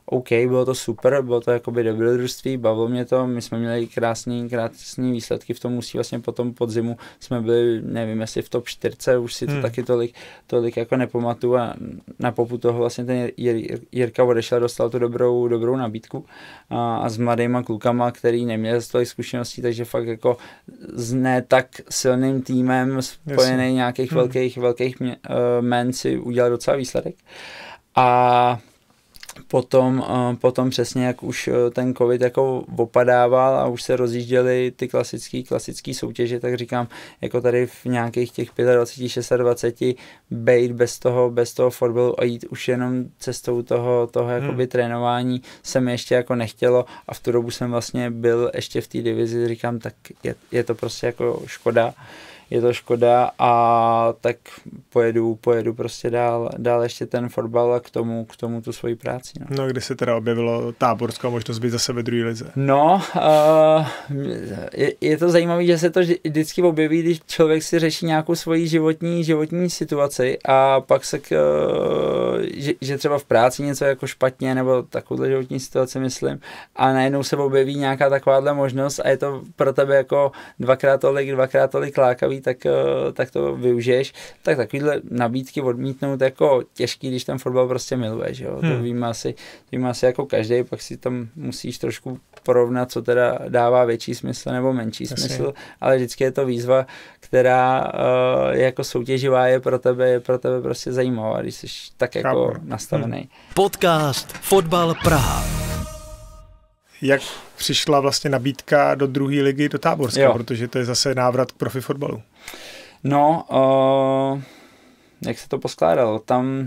OK, bylo to super, bylo to jakoby dobrodružství, bavilo mě to, my jsme měli krásný výsledky v tom Ústí, vlastně po tom podzimu jsme byli, nevím, jestli v top 4, už si to taky tolik jako nepamatuju a na popud toho vlastně ten Jirka odešel, dostal tu dobrou nabídku a s mladýma klukama, který neměl tolik zkušeností, takže fakt jako s ne tak silným týmem spojený nějakých velkých men si udělal docela výsledek. A potom přesně, jak už ten covid jako opadával a už se rozjížděly ty klasický soutěže, tak říkám, jako tady v nějakých těch 25, 26 bejt bez toho fotbalu a jít už jenom cestou toho jakoby trénování se mi ještě jako nechtělo a v tu dobu jsem vlastně byl ještě v té divizi, říkám, tak je to prostě jako škoda. Je to škoda a tak pojedu prostě dál ještě ten fotbal a k tomu tu svoji práci. No, kdy se teda objevilo táborská možnost být zase ve druhé lize? No, je to zajímavé, že se to vždycky objeví, když člověk si řeší nějakou svoji životní situaci a pak se, že třeba v práci něco jako špatně nebo takovou životní situaci myslím a najednou se objeví nějaká takováhle možnost a je to pro tebe jako dvakrát tolik lákavý, tak to využiješ, tak takovýhle nabídky odmítnout jako těžký, když ten fotbal prostě miluješ, jo. To víme asi jako každý, pak si tam musíš trošku porovnat, co teda dává větší smysl nebo menší smysl, ale vždycky je to výzva, která je jako soutěživá, je pro tebe prostě zajímavá, když jsi tak jako nastavený. Podcast Fotbal Praha. Jak přišla vlastně nabídka do druhé ligy do Táborska, protože to je zase návrat k profi fotbalu? No, jak se to poskládalo? Tam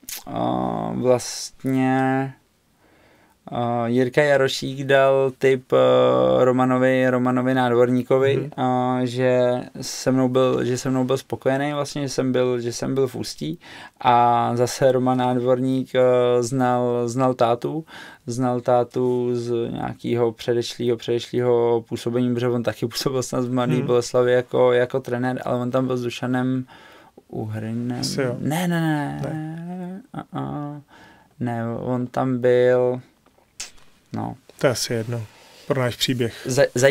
vlastně Jirka Jarošík dal tip Romanovi Nádvorníkovi, že se mnou byl spokojený vlastně, že jsem byl v Ústí a zase Roman Nádvorník znal tátu z nějakého předešlého působení, protože on taky působil snad v Mladé Boleslavi jako trenér, ale on tam byl s Dušanem Uhrynem. Ne, on tam byl. No. To je asi jedno. Pro náš příběh.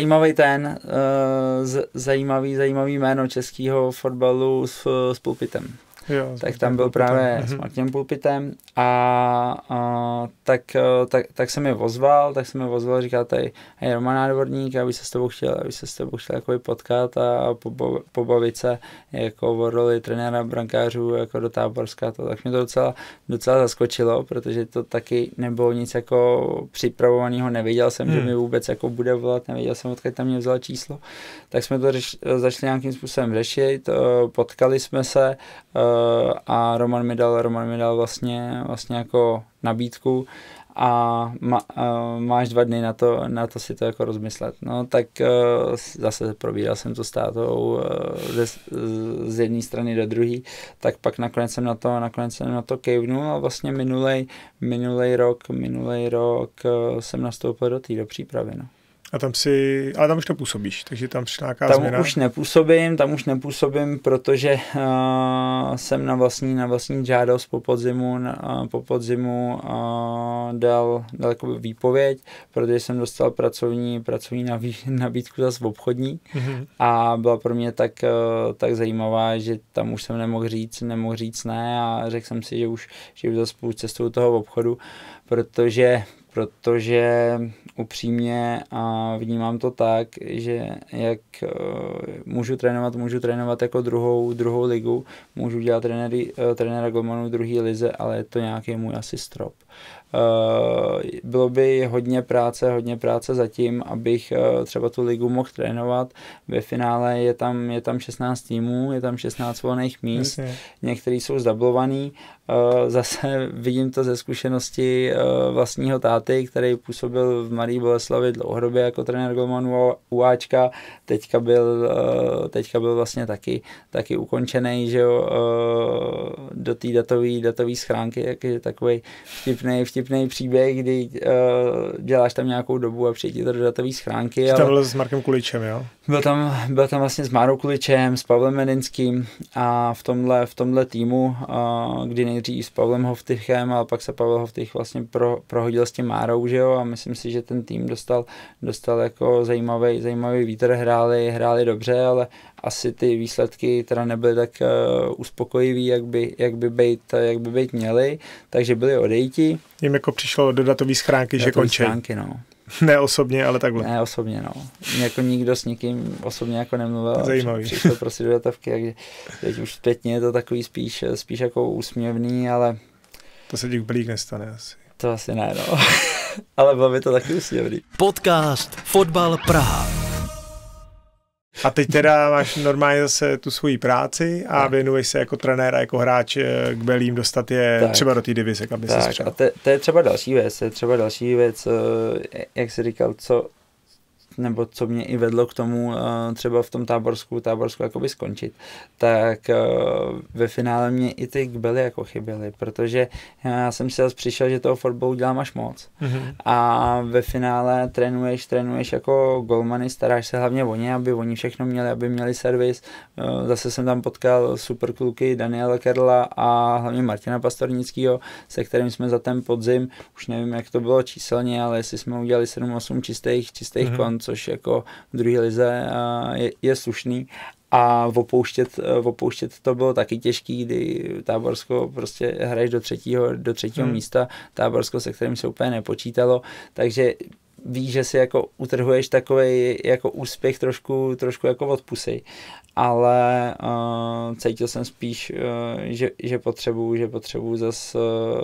Zajímavý jméno českého fotbalu s Pulpitem. Jo, tak tam byl právě s Martinem Pulpitem a tak se mi ozval, říkal tady, hej, Roman Nádvorník, aby se s tebou chtěl jako potkat a pobavit se jako o roli trenéra brankářů jako do Táborska, tak mě to docela zaskočilo, protože to taky nebylo nic jako připravovaného, nevěděl jsem, že mi vůbec jako bude volat, nevěděl jsem, odkud tam mě vzal číslo, tak jsme to začali nějakým způsobem řešit, potkali jsme se a Roman mi dal vlastně jako nabídku a máš 2 dny na to si to jako rozmyslet. No tak zase probíral jsem to s tátou z jedné strany do druhé, tak pak nakonec jsem na to kejvnul a vlastně minulej rok jsem nastoupil do přípravy. No. Ale tam už nepůsobíš, takže tam přišla nějaká změna? Tam už nepůsobím, protože jsem na vlastní žádost po podzimu dal jako výpověď, protože jsem dostal pracovní nabídku zase obchodní a byla pro mě tak zajímavá, že tam už jsem nemohl říct ne a řekl jsem si, že už zase půjdu cestou toho obchodu, protože upřímně vnímám to tak, že jak můžu trénovat jako druhou ligu, můžu dělat trenéra golmanů v druhé lize, ale je to nějaký můj asi strop. Bylo by hodně práce zatím, abych třeba tu ligu mohl trénovat. Ve finále je tam 16 týmů, je tam 16 volných míst, některý jsou zdablovaný. Zase vidím to ze zkušenosti vlastního táty, který působil v Mladé Boleslavi dlouhodobě jako trenér golmanů UAčka, teďka byl vlastně taky ukončený, že jo, do té datové schránky, jaký takový vtipný příběh, kdy děláš tam nějakou dobu a přijde to do datové schránky. Jsi tam byl s Markem Kuličem, jo? Byl tam vlastně s Márou Kuličem, s Pavlem Medinským a v tomhle týmu, kdy nejdřív s Pavlem Hoftychem, ale pak se Pavel Hoftych vlastně prohodil s tím Márou, že jo, a myslím si, že ten tým dostal jako zajímavý vítr, hráli dobře, ale asi ty výsledky teda nebyly tak uspokojivý, jak by být měly, takže byli odejti. Jim jako přišlo do datové schránky, že končí. No. Ne osobně, ale takhle. Ne osobně, no. Jako nikdo s nikým osobně jako nemluvil. Zajímavý. Přišlo prostě do datovky, takže teď už zpětně je to takový spíš jako úsměvný, ale... To se ti blík nestane asi. To asi ne, no. Ale bylo by to taky úsměvný. Podcast Fotbal Praha. A teď teda máš normálně zase tu svoji práci a věnuješ se jako trenér a jako hráč k Belím dostat je tak, třeba do té divize, kam by se střel. A to je třeba další věc, jak jsi říkal, co mě i vedlo k tomu třeba v tom Táborsku jakoby skončit, tak ve finále mě i ty kbely jako chyběly, protože já jsem si zase přišel, že toho fotbalu dělám až moc. A ve finále trénuješ jako golmany, staráš se hlavně o ně, aby oni všechno měli, aby měli servis. Zase jsem tam potkal super kluky Daniela Kerla a hlavně Martina Pastornického, se kterým jsme za ten podzim, už nevím, jak to bylo číselně, ale jestli jsme udělali 7-8 čistých kont, což jako v druhé lize je slušný. A opouštět to bylo taky těžký, kdy Táborsko prostě hraješ do třetího místa, Táborsko, se kterým se úplně nepočítalo, takže víš, že si jako utrhuješ takovej jako úspěch trošku jako od pusy, ale cítil jsem spíš, že potřebuju zase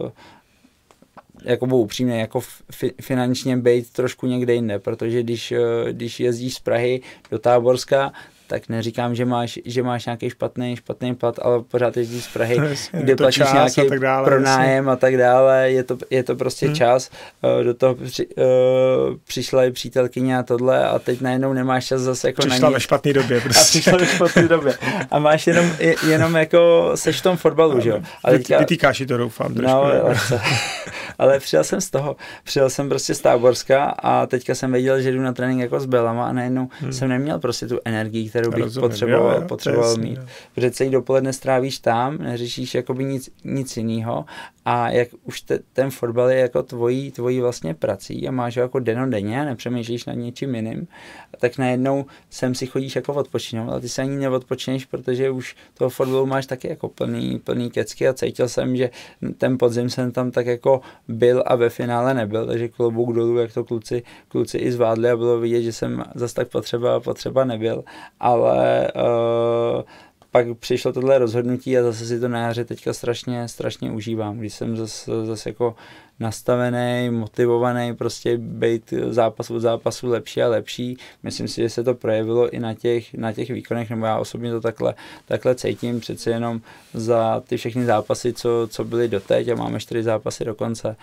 jako upřímně, jako finančně být trošku někde jinde, protože když jezdíš z Prahy do Táborska, tak neříkám, že máš nějaký špatný plat, ale pořád jezdíš z Prahy, kde platíš nějaký pronájem a tak dále, je to prostě čas, do toho přišla i přítelkyně a tohle a teď najednou nemáš čas zase jako přišla ve špatný době prostě. A přišla ve špatný době a máš jenom jako seš v tom fotbalu, že jo. Vytýkáš si to, doufám. No, ale přijel jsem prostě z Táborska a teďka jsem věděl, že jdu na trénink jako s Belama a najednou jsem neměl prostě tu energii, kterou bych potřeboval mít. Protože celý dopoledne strávíš tam, neřešíš jakoby nic jiného a jak už ten fotbal je jako tvojí vlastně prací a máš ho jako dennodenně a nepřemýšlíš nad něčím jiným, tak najednou sem si chodíš jako odpočinout, ale ty se ani neodpočneš, protože už toho fotbalu máš taky jako plný kecky a cítil jsem, že ten podzim jsem tam tak jako byl a ve finále nebyl, takže klobouk dolů, jak to kluci i zvládli a bylo vidět, že jsem zase tak potřeba nebyl, ale pak přišlo tohle rozhodnutí a zase si to na jaře teďka strašně užívám, když jsem zase jako nastavený, motivovaný, prostě být zápas od zápasu lepší a lepší. Myslím si, že se to projevilo i na těch výkonech, nebo já osobně to takhle cítím, přece jenom za ty všechny zápasy, co byly doteď a máme 4 zápasy do konce,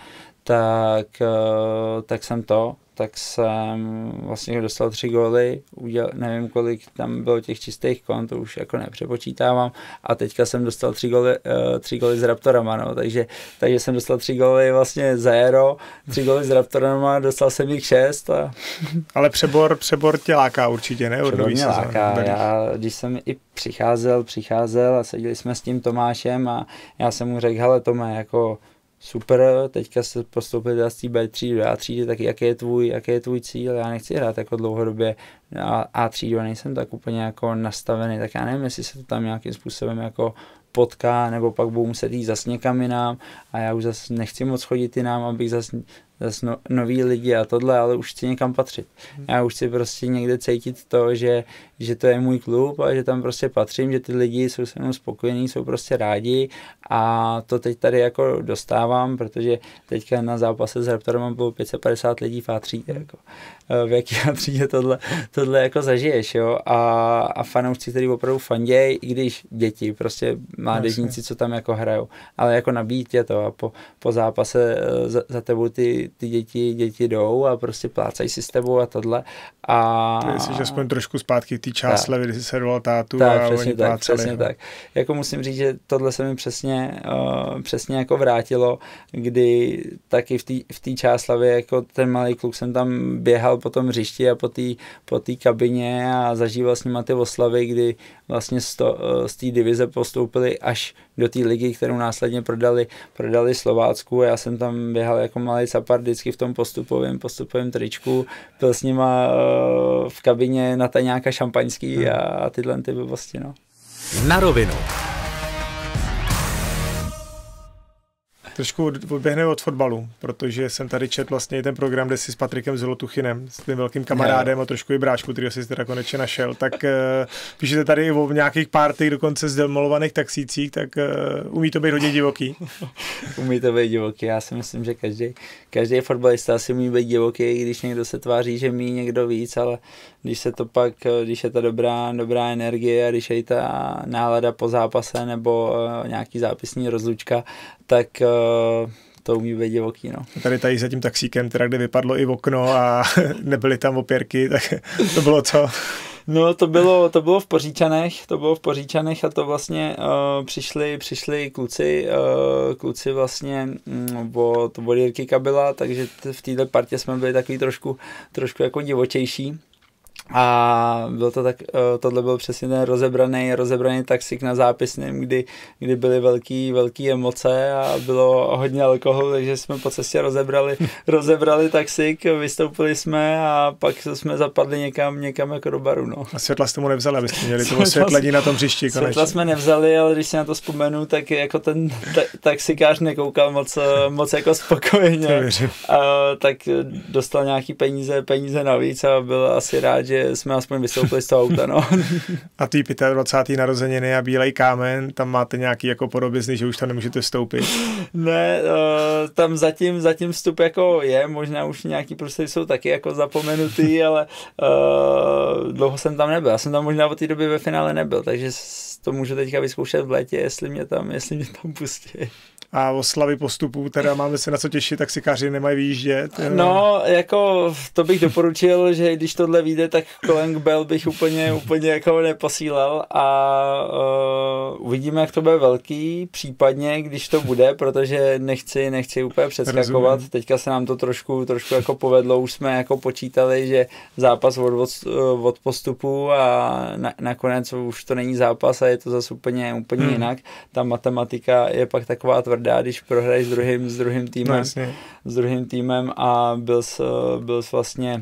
tak jsem vlastně dostal 3 góly, nevím, kolik tam bylo těch čistých kont, to už jako nepřepočítávám a teďka jsem dostal 3 góly s Raptorama, no, takže jsem dostal 3 góly vlastně za Aero, 3 góly s Raptorama, dostal jsem jich 6. Ale přebor tě láká určitě, ne? Přebor mě láká, já když jsem i přicházel a seděli jsme s tím Tomášem a já jsem mu řekl, hele Tome, jako super, teďka se postoupili z té B3 do A3, tak jaký je tvůj cíl? Já nechci hrát jako dlouhodobě A3, nejsem tak úplně jako nastavený, tak já nevím, jestli se to tam nějakým způsobem jako potká, nebo pak budu muset jít zase někam jinam a já už zase nechci moc chodit jinam, abych zase noví lidi a tohle, ale už chci někam patřit. Já už chci prostě někde cítit to, že to je můj klub a že tam prostě patřím, že ty lidi jsou se mnou spokojení, jsou prostě rádi a to teď tady jako dostávám, protože teďka na zápase s Raptorem bylo 550 lidí v A3, jako. V jaký A3 tohle jako zažiješ, jo, a fanoušci, který opravdu fandějí, i když děti, prostě mládežníci, co tam jako hrajou, ale jako nabít je to a po zápase za tebou ty ty děti jdou a prostě plácají si s tebou a tohle. A to jsi aspoň trošku zpátky v té čásle, kdy jsi servoval tátu tak, a přesně oni tak, plácali. přesně tak. Jako musím říct, že tohle se mi přesně jako vrátilo, kdy taky v té Čáslavě jako ten malý kluk jsem tam běhal po tom hřišti a po té kabině a zažíval s nima ty oslavy, kdy vlastně z té divize postoupili až do té ligy, kterou následně prodali Slovácku. Já jsem tam běhal jako malý capar vždycky v tom postupovém tričku, byl s nima v kabině na taňáka šampaňský a tyhle ty blbosti, no. Na rovinu. Trošku odběhne od fotbalu, protože jsem tady četl vlastně ten program, kde si s Patrikem Zolotuchinem, s tím velkým kamarádem a trošku i brášku, kterýho jsi teda konečně našel, tak píšete tady i o nějakých pártech, dokonce z demolovaných taxících, tak umí to být hodně divoký. Umí to být divoký, já si myslím, že každý fotbalista si umí být divoký, když někdo se tváří, že mí někdo víc, ale když je ta dobrá energie a když je ta nálada po zápase nebo nějaký zápisní rozlučka, tak to umí být divoký, no. Tady za tím taxíkem, teda kde vypadlo i okno a nebyly tam opěrky, tak to bylo co? No to bylo v Poříčanech a to vlastně přišli kluci vlastně od Jirky Kabila, takže v této partě jsme byli takový trošku jako divočejší. A tohle byl přesně ten rozebraný taxík na zápisném, kdy byly velký emoce a bylo hodně alkoholu, takže jsme po cestě rozebrali taxík, vystoupili jsme a pak jsme zapadli někam jako do baru, no. A světla jste mu nevzali, abyste měli to osvětlení na tom hřišti konečně. Světla jsme nevzali, ale když si na to vzpomenu, tak jako ten taxikář nekoukal moc jako spokojeně. Tak dostal nějaký peníze navíc a byl asi rád, že jsme aspoň vystoupili z toho auta, no. A ty 25. narozeniny a Bílej kámen, tam máte nějaký jako podobizny, že už tam nemůžete vstoupit? Ne, tam zatím vstup jako je, možná už nějaký prostě jsou taky jako zapomenutý, ale dlouho jsem tam nebyl. Já jsem tam možná od té doby ve finále nebyl, takže to můžu teďka vyzkoušet v létě, jestli mě tam pustí. A oslavy postupů, teda máme se na co těšit, taxikáři nemají vyjíždět. No, jako to bych doporučil, že když tohle vyjde, tak Calling Bell bych úplně jako neposílal a uvidíme, jak to bude velký, případně, když to bude, protože nechci úplně přeskakovat. Rozumím. Teďka se nám to trošku jako povedlo, už jsme jako počítali, že zápas od postupu a nakonec už to není zápas a je to zase úplně jinak. Ta matematika je pak taková tvrdá, když prohraješ s druhým týmem a byl jsi vlastně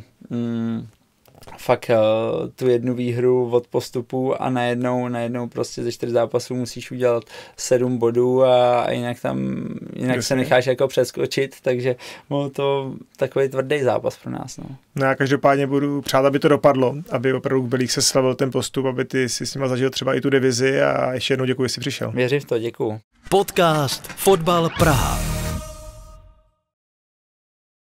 fakt tu jednu výhru od postupu a najednou prostě ze 4 zápasů musíš udělat 7 bodů a jinak se necháš jako přeskočit, takže bylo to takový tvrdý zápas pro nás. No já každopádně budu přát, aby to dopadlo, aby opravdu v Bílých se slavil ten postup, aby ty si s nima zažil třeba i tu divizi a ještě jednou děkuji, že jsi přišel. Věřím v to, děkuju. Podcast Fotbal Praha.